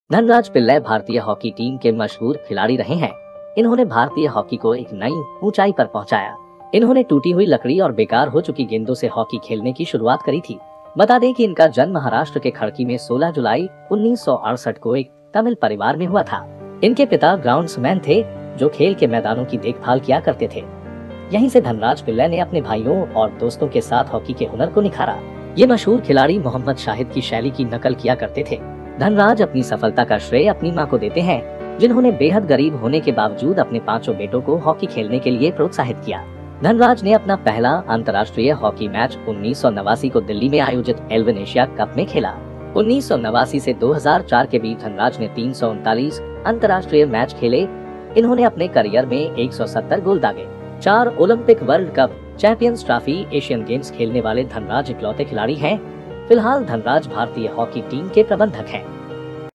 धनराज पिल्लै भारतीय hockey team के मशहूर खिलाड़ी रहे हैं। इन्होंने भारतीय हॉकी को एक नई ऊंचाई पर पहुंचाया। इन्होंने टूटी हुई लकड़ी और बेकार हो चुकी गेंदों से हॉकी खेलने की शुरुआत करी थी। बता दें कि इनका जन्म महाराष्ट्र के खड़की में 16 जुलाई 1968 को एक तमिल परिवार में हुआ था। इनके पिता ग्राउंड्समैन थे जो खेल के मैदानों की देखभाल किया करते थे। यहीं से धनराज पिल्लै ने अपने भाइयों और दोस्तों के साथ हॉकी के हुनर को निखारा। ये मशहूर खिलाड़ी मोहम्मद शाहिद की शैली की नकल किया करते थे। धनराज अपनी सफलता का श्रेय अपनी मां को देते हैं, जिन्होंने बेहद गरीब होने के बावजूद अपने 5 बेटों को हॉकी खेलने के लिए प्रोत्साहित किया। धनराज ने अपना पहला अंतर्राष्ट्रीय हॉकी मैच 1989 को दिल्ली में आयोजित एल्विन एशिया कप में खेला। 1989 से 2004 के बीच धनराज ने 339 अंतर्राष्ट्रीय मैच खेले। इन्होंने अपने करियर में 170 गोल दागे। 4 Olympic, world cup, champions trophy, Asian games खेलने वाले धनराज इकलौते खिलाड़ी हैं। फिलहाल धनराज भारतीय हॉकी टीम के प्रबंधक हैं।